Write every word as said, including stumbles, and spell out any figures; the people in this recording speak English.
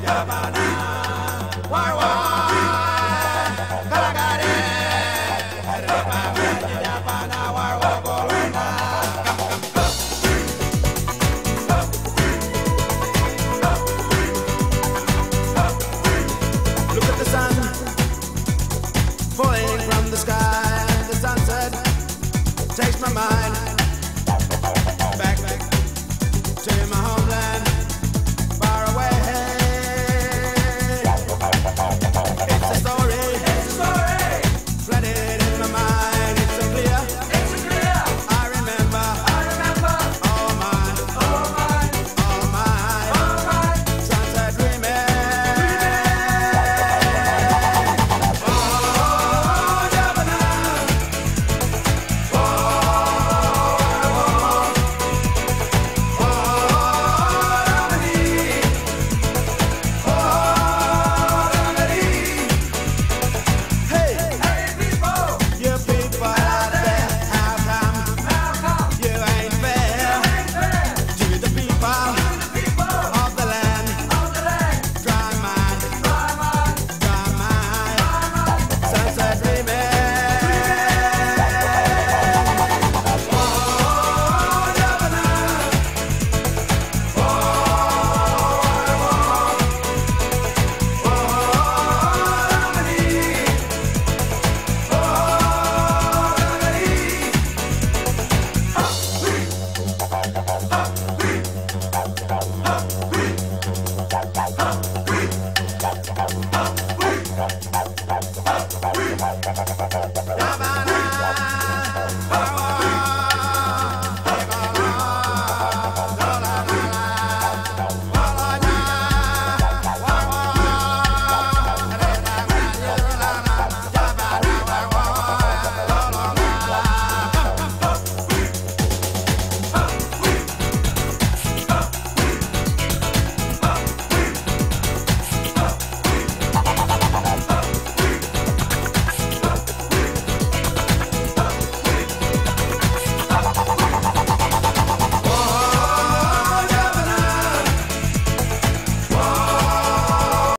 Falling from the sky, the sunset takes my mind back, back to my homeland, far away. It's a story, it's a story, flooded in my mind. It's so clear, it's so clear. I remember, I remember all mine, all mine, all mine, all mine. Sunset dreaming. Bye-bye.